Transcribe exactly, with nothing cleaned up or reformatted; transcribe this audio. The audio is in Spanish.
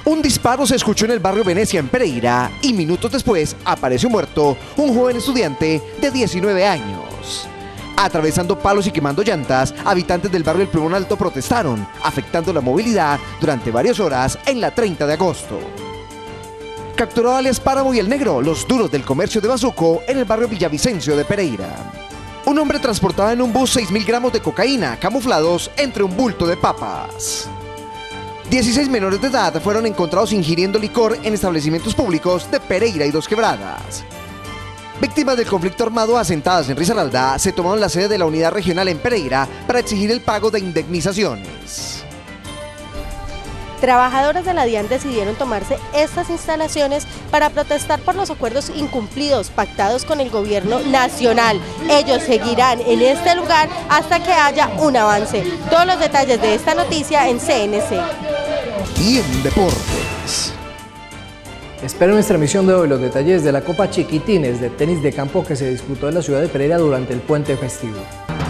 Un disparo se escuchó en el barrio Venecia, en Pereira, y minutos después apareció muerto un joven estudiante de diecinueve años. Atravesando palos y quemando llantas, habitantes del barrio El Plumón Alto protestaron, afectando la movilidad durante varias horas en la treinta de agosto. Capturado alias Páramo y el Negro, los duros del comercio de bazuco en el barrio Villavicencio de Pereira. Un hombre transportaba en un bus seis mil gramos de cocaína camuflados entre un bulto de papas. dieciséis menores de edad fueron encontrados ingiriendo licor en establecimientos públicos de Pereira y Dos Quebradas. Víctimas del conflicto armado asentadas en Risaralda se tomaron la sede de la unidad regional en Pereira para exigir el pago de indemnizaciones. Trabajadores de la DIAN decidieron tomarse estas instalaciones para protestar por los acuerdos incumplidos pactados con el gobierno nacional. Ellos seguirán en este lugar hasta que haya un avance. Todos los detalles de esta noticia en C N C. Y en deportes. Espero nuestra emisión de hoy los detalles de la Copa Chiquitines de tenis de campo que se disputó en la ciudad de Pereira durante el puente festivo.